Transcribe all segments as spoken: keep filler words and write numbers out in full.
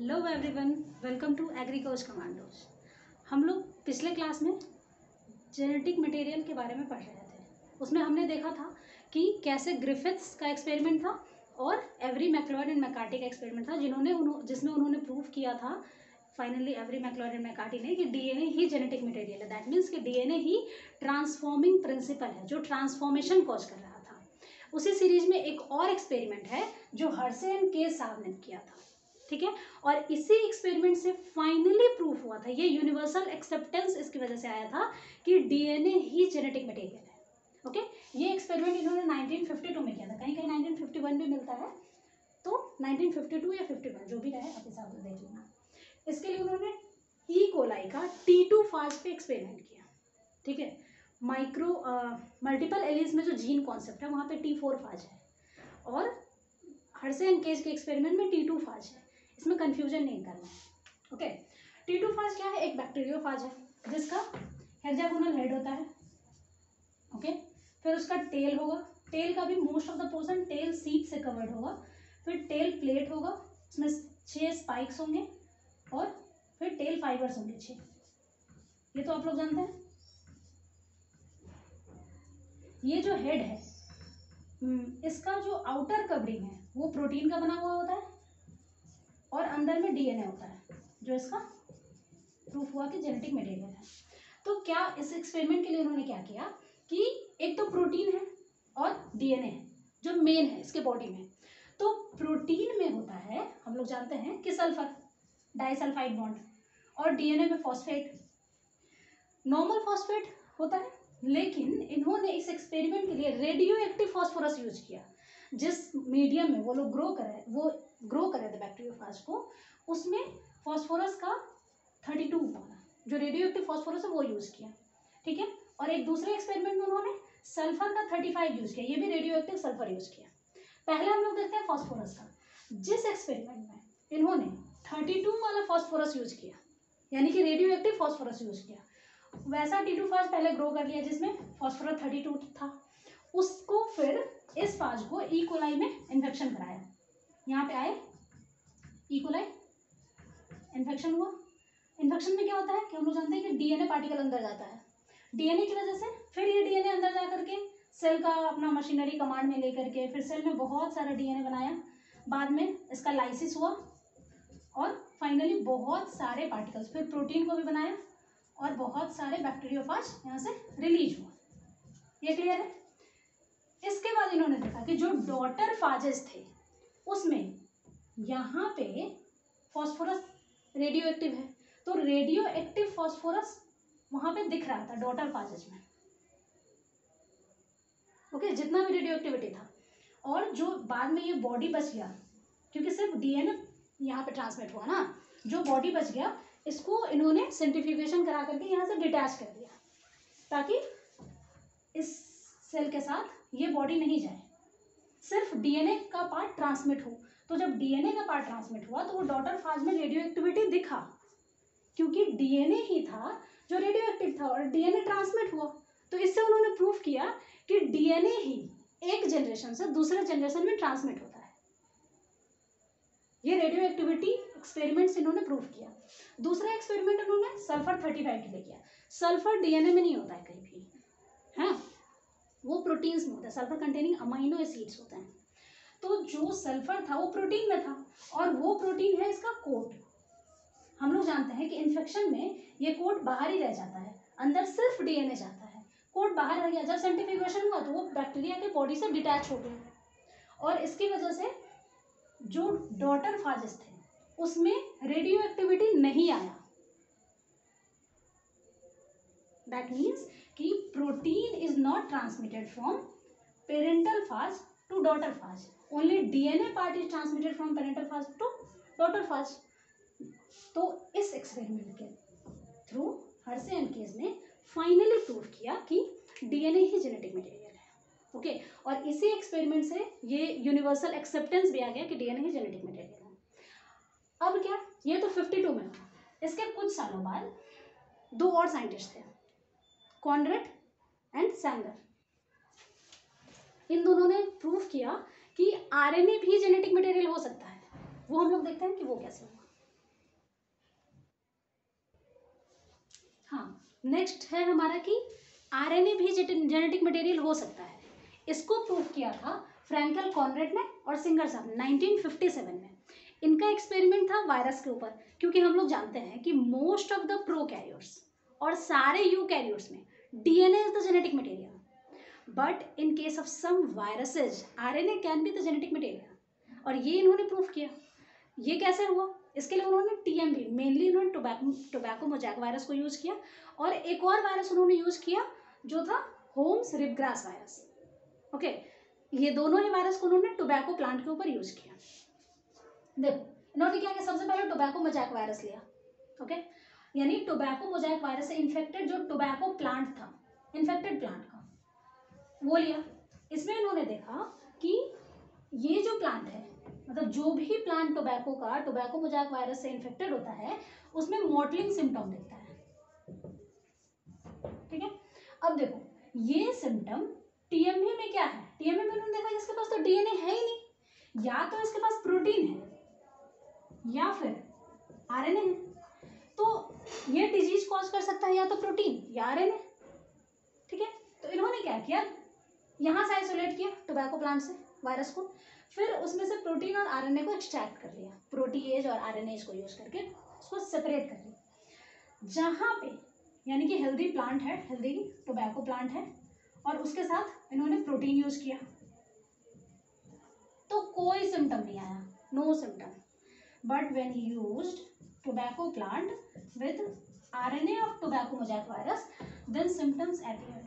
Hello everyone, welcome to Agricoach commandos. हम लोग पिछले क्लास में जेनेटिक मटेरियल के बारे में पढ़ रहे थे। उसमें हमने देखा था कि कैसे ग्रिफिथ्स का एक्सपेरिमेंट था और एवरी मैक्लॉयड एंड मैकार्टी का एक्सपेरिमेंट था, जिन्होंने उन्हों, जिसमें उन्होंने प्रूव किया था finally Avery MacLeod and McCarty ने कि डीएनए ही जेनेटिक मटेरियल है। दैट मीन्स कि डीएनए ही ट्रांसफॉर्मिंग प्रिंसिपल है जो ट्रांसफॉर्मेशन कॉज कर रहा था। उसी सीरीज में एक और एक्सपेरिमेंट है जो हर्शे एंड केज साहब ने किया था, ठीक है। और इसी एक्सपेरिमेंट से फाइनली प्रूफ हुआ था, ये यूनिवर्सल एक्सेप्टेंस इसकी वजह से आया था कि डीएनए ही जेनेटिक मटेरियल है। ओके, ये एक्सपेरिमेंट इन्होंने नाइनटीन फिफ्टी टू में किया था, कहीं कहीं नाइनटीन फिफ्टी वन भी मिलता है, तो नाइनटीन फिफ्टी टू या फिफ्टी वन जो भी रहे आप हिसाब से देख लेना। इसके लिए उन्होंने ई कोलाई का टी टू फाज पे एक्सपेरिमेंट किया, ठीक है। माइक्रो मल्टीपल एलिस में जो जीन कॉन्सेप्ट है वहाँ पे टी फोर फाज है और हर्शे एंड केज के एक्सपेरिमेंट में टी टू फाज है। इसमें कंफ्यूजन नहीं करना है। ओके, टी टू फाज क्या है? एक बैक्टीरियोफाज है जिसका हेक्सागोनल हेड होता है। ओके, फिर उसका टेल होगा, टेल का भी most of the portion tail sheath से कवर्ड होगा। फिर टेल प्लेट होगा, उसमें छह स्पाइक्स होंगे और फिर टेल फाइबर्स होंगे छह। ये तो आप लोग जानते हैं। ये जो हेड है इसका जो आउटर कवरिंग है वो प्रोटीन का बना हुआ होता है और अंदर में डीएनए होता है, जो इसका प्रूफ हुआ कि जेनेटिक मटेरियल है। तो क्या इस एक्सपेरिमेंट के लिए उन्होंने क्या किया कि एक तो प्रोटीन है और डीएनए है जो मेन है इसके बॉडी में। तो प्रोटीन में होता है, हम लोग जानते हैं कि सल्फर डाइसल्फाइड बॉन्ड, और डीएनए में फॉस्फेट नॉर्मल फॉस्फेट होता है। लेकिन इन्होंने इस एक्सपेरिमेंट के लिए रेडियो एक्टिव फॉस्फोरस यूज किया। जिस मीडियम में वो लोग ग्रो करे वो ग्रो करे थे बैक्टीरियोफाज को, उसमें फॉस्फोरस का थर्टी टू जो रेडियो एक्टिव फॉस्फोरस है वो यूज़ किया, ठीक है। और एक दूसरे एक्सपेरिमेंट में उन्होंने सल्फर का थर्टी फाइव यूज़ किया, ये भी रेडियो एक्टिव सल्फर यूज़ किया। पहले हम लोग देखते हैं फॉस्फोरस का। जिस एक्सपेरिमेंट में इन्होंने थर्टी टू वाला फॉस्फोरस यूज़ किया, यानी कि रेडियो एक्टिव फॉस्फोरस यूज़ किया, वैसा टी टू फाज पहले ग्रो कर लिया जिसमें फॉस्फोरस थर्टी टू था। उसको फिर इस फाज को ई कोलाई में इन्फेक्शन कराया। यहाँ पे आए ई कोलाई, इन्फेक्शन हुआ। इन्फेक्शन में क्या होता है कि हम लोग जानते हैं कि डीएनए पार्टिकल अंदर जाता है। डीएनए की वजह से फिर ये डीएनए अंदर जा करके सेल का अपना मशीनरी कमांड में लेकर के फिर सेल में बहुत सारा डीएनए बनाया। बाद में इसका लाइसिस हुआ और फाइनली बहुत सारे पार्टिकल्स, फिर प्रोटीन को भी बनाया और बहुत सारे बैक्टीरियोफाज यहाँ से रिलीज हुआ। ये क्लियर है? इसके बाद इन्होंने देखा कि जो डॉटर फाजेस थे उसमें यहाँ पे फॉस्फोरस रेडियो एक्टिव है, तो रेडियो एक्टिव फॉस्फोरस वहाँ पे दिख रहा था डॉटर फाजेस में। ओके, जितना भी रेडियो एक्टिविटी था। और जो बाद में ये बॉडी बच गया, क्योंकि सिर्फ डीएनए यहाँ पे ट्रांसमिट हुआ ना, जो बॉडी बच गया इसको इन्होंने सेंट्रीफ्यूगेशन करा करके यहाँ से डिटैच कर दिया ताकि इस सेल के साथ ये बॉडी नहीं जाए, सिर्फ डीएनए का पार्ट ट्रांसमिट हो। तो जब डीएनए का पार्ट ट्रांसमिट हुआ तो वो डॉटर फाज में रेडियो एक्टिविटी दिखा, क्योंकि डीएनए ही था जो रेडियो एक्टिव था और डीएनए ट्रांसमिट हुआ। तो इससे उन्होंने प्रूफ किया कि डीएनए ही एक जनरेशन से दूसरे जनरेशन में ट्रांसमिट होता है। ये रेडियो एक्टिविटी एक्सपेरिमेंट्स इन्होंने प्रूफ किया। दूसरा एक्सपेरिमेंट उन्होंने सल्फर थर्टी फाइव के लिए किया। सल्फर डीएनए में नहीं होता है कहीं भी, है वो प्रोटीन्स में होता है। सल्फर कंटेनिंग अमाइनो एसिड्स होते हैं। तो जो सल्फर था वो प्रोटीन में था और वो प्रोटीन है इसका कोट। हम लोग जानते हैं कि इन्फेक्शन में ये कोट बाहर ही रह जाता है, अंदर सिर्फ डीएनए जाता है, कोट बाहर रह गया। जब सेंट्रीफ्यूगेशन हुआ तो वो बैक्टीरिया के बॉडी से डिटैच हो गया और इसकी वजह से जो डॉटर फाजेस थे उसमें रेडियो एक्टिविटी नहीं आया। दैट मीन्स कि protein is not transmitted from parental phage to daughter phage, only DNA part is transmitted from parental phage to daughter phage. तो इस एक्सपेरिमेंट के थ्रू हर्शे एंड केज ने finally prove किया कि DNA ही genetic material है। Okay, और इसी एक्सपेरिमेंट से ये यूनिवर्सल एक्सेप्टेंस भी आ गया कि डीएनए ही जेनेटिक मटेरियल है। अब क्या, ये तो फिफ्टी टू में हुआ। इसके कुछ सालों बाद दो और साइंटिस्ट थे, कॉनरेड एंड सैंगर। इन दोनों ने प्रूव किया कि आरएनए भी जेनेटिक मटेरियल हो सकता है। वो हम लोग देखते हैं कि वो कैसे हुआ। हाँ, नेक्स्ट है हमारा कि आरएनए भी जेनेटिक मटेरियल हो सकता है। इसको प्रूव किया था फ्रैंकल कॉनरेड ने और सिंगर साहब ने नाइनटीन फिफ्टी सेवन में। इनका एक्सपेरिमेंट था वायरस के ऊपर, क्योंकि हम लोग जानते हैं कि मोस्ट ऑफ द प्रोकैरियोट्स और सारे यूकैरियोट्स में DNA is the genetic material, but in case of some viruses RNA can be the genetic material. और ये इन्होंने प्रूव किया। ये कैसे हुआ? इसके लिए उन्होंने टीएमवी, मेनली उन्होंने टोबैको टोबैको मोजैक वायरस को यूज किया, और एक और वायरस उन्होंने यूज किया जो था होम्स रिबग्रास वायरस। ओके, ये दोनों ही वायरस को उन्होंने टोबैको प्लांट के ऊपर यूज किया। देखो इन्होंने क्या किया, सबसे पहले टोबैको मोजैक वायरस लिया। ओके, यानी टोबैको मोजैक वायरस से इन्फेक्टेड जो टोबैको प्लांट था, इन्फेक्टेड प्लांट का, वो लिया। इसमें इन्होंने देखा कि ये जो प्लांट है, मतलब जो भी प्लांट टोबैको का टोबैको मोजैक वायरस से इन्फेक्टेड होता है, उसमें मॉटलिंग सिम्टम दिखता है। ठीक है, अब देखो ये सिम्टम टीएमवी में क्या है? टीएमवी में उन्होंने देखा इसके पास तो डीएनए है ही नहीं, या तो इसके पास प्रोटीन है या फिर आरएनए है। तो ये डिजीज कॉज कर सकता है या तो प्रोटीन या आरएनए। ठीक है, तो इन्होंने क्या किया, यहाँ से आइसोलेट किया टोबैको प्लांट से वायरस को, फिर उसमें से प्रोटीन और आरएनए को एक्सट्रैक्ट कर लिया, प्रोटीएज और आरएनएज को यूज करके उसको सेपरेट कर लिया। जहाँ पे यानी कि हेल्दी प्लांट है, हेल्दी टोबैको प्लांट है, और उसके साथ इन्होंने प्रोटीन यूज किया, तो कोई सिम्टम नहीं आया, no symptom. But when used tobacco plant with RNA of tobacco mosaic virus, then symptoms appeared.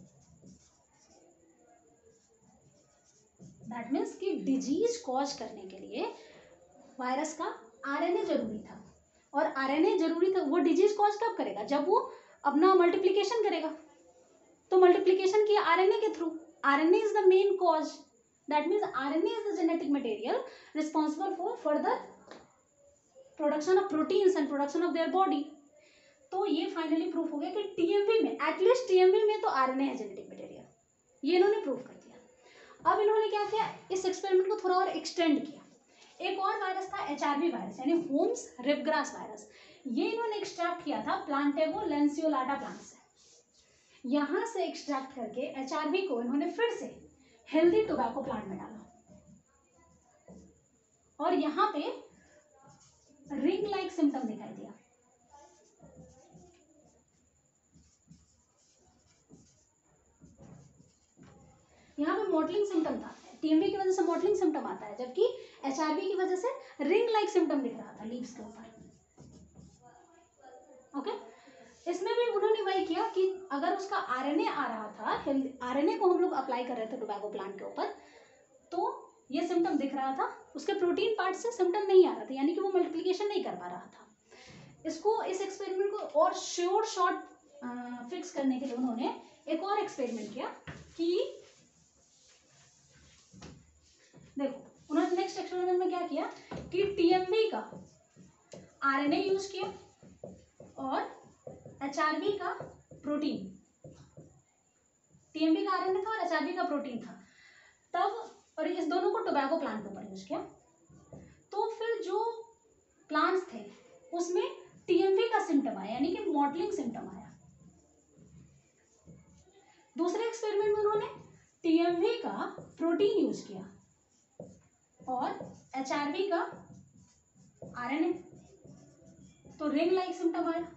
That means कि डिजीज कॉज करने के लिए वायरस का आरएनए जरूरी था, और आरएनए जरूरी था। वो डिजीज कॉज कब करेगा? जब वो अपना मल्टीप्लिकेशन करेगा। तो मल्टीप्लिकेशन किया आरएनए के through. RNA is the main cause, that means RNA is the genetic material responsible for further production of proteins and production of their body. तो ये फाइनली प्रूफ हो गया कि टीएमवी में, एटलीस्ट टीएमवी में तो आरएनए है जेनेटिक मटेरियल। ये इन्होंने प्रूफ कर दिया। अब इन्होंने क्या किया, इस एक्सपेरिमेंट को थोड़ा और एक्सटेंड किया। एक और वायरस था एचआरवी वायरस, यानी होम्स रिबग्रास वायरस। ये इन्होंने एक्सट्रैक्ट किया था प्लांटेगो लैंसियोलाटा प्लांट से। यहाँ से एक्सट्रैक्ट करके एचआरवी को इन्होंने फिर से हेल्दी टोबैको प्लांट में डाला, और यहाँ पे रिंग लाइक सिम्टम दिखाई दिया। यहाँ पे मॉटलिंग सिम्टम था, टीएमवी की वजह से मॉटलिंग सिम्टम आता है, जबकि एचआरवी की वजह से रिंग लाइक सिम्टम दिख रहा था लीव्स के ऊपर। ओके, इसमें भी उन्होंने वही किया कि अगर उसका आरएनए आ रहा था, आरएनए को हम लोग अप्लाई कर रहे थे टोबैको प्लांट के ऊपर, तो ये सिम्टम दिख रहा था, उसके प्रोटीन पार्ट से सिम्टम नहीं आ रहा था, यानी कि वो मल्टीप्लिकेशन नहीं कर पा रहा था। इसको, इस एक्सपेरिमेंट को और श्योर शॉट फिक्स करने के लिए उन्होंने एक और एक्सपेरिमेंट किया कि देखो, उन्होंने नेक्स्ट एक्सपेरिमेंट में क्या किया कि टीएमवी का आरएनए यूज किया और एचआरवी का प्रोटीन। टीएमवी का आरएनए था और एचआरवी का प्रोटीन था तब, और इस दोनों को टोबैको प्लांट के ऊपर यूज किया। तो फिर जो प्लांट्स थे उसमें टीएमवी का सिम्टम आया, यानी कि मॉटलिंग सिम्टम आया। दूसरे एक्सपेरिमेंट में उन्होंने टीएमवी का प्रोटीन यूज किया और एचआरवी का आरएनए, तो रिंग लाइक सिम्टम आया।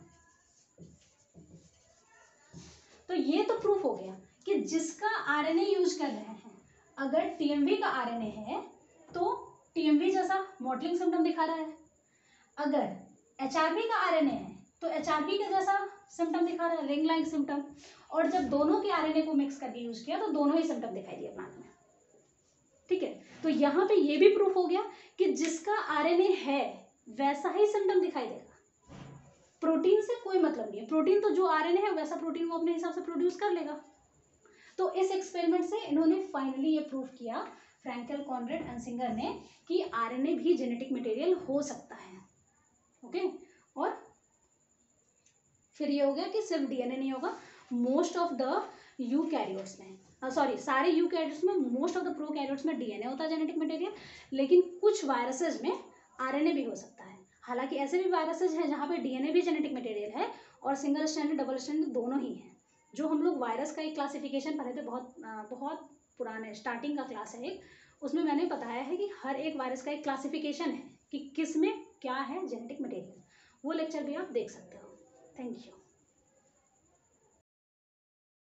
तो ये तो प्रूफ हो गया कि जिसका आरएनए यूज कर रहे हैं, अगर टीएमवी का आरएनए है तो टीएमवी जैसा मॉटलिंग सिम्टम दिखा रहा है, अगर एचआरवी का आरएनए है तो एचआरवी का जैसा सिम्टम दिखा रहा है, रिंग लाइक सिम्टम। और जब दोनों के आरएनए को मिक्स करके यूज किया तो दोनों ही सिम्टम दिखाई दिए प्लांट में। ठीक है, तो यहाँ पे ये भी प्रूफ हो गया कि जिसका आरएनए है वैसा ही सिम्टम दिखाई देगा। प्रोटीन से कोई मतलब नहीं है, प्रोटीन तो जो आरएनए है वैसा प्रोटीन वो अपने हिसाब से प्रोड्यूस कर लेगा। तो इस एक्सपेरिमेंट से इन्होंने फाइनली ये प्रूफ किया, फ्रैंकल, कॉनरेड एंड सिंगर ने, कि आरएनए भी जेनेटिक मटेरियल हो सकता है। ओके, और फिर ये हो गया कि सिर्फ डीएनए नहीं होगा, मोस्ट ऑफ द यूकैरियोट्स में, सॉरी सारे यूकैरियोट्स में, मोस्ट ऑफ द प्रोकैरियोट्स में डीएनए होता है जेनेटिक मटेरियल, लेकिन कुछ वायरसेज में आरएनए भी हो सकता है। हालांकि ऐसे भी वायरसेज हैं जहाँ पे डीएनए भी जेनेटिक मटेरियल है और सिंगल स्टैंडर्ड डबल स्टैंडर्ड दोनों ही हैं। जो हम लोग वायरस का एक क्लासिफिकेशन पढ़े थे, बहुत बहुत पुराने स्टार्टिंग का क्लास है एक, उसमें मैंने बताया है कि हर एक वायरस का एक क्लासिफिकेशन है कि किस में क्या है जेनेटिक मटेरियल। वो लेक्चर भी आप देख सकते हो। Thank you.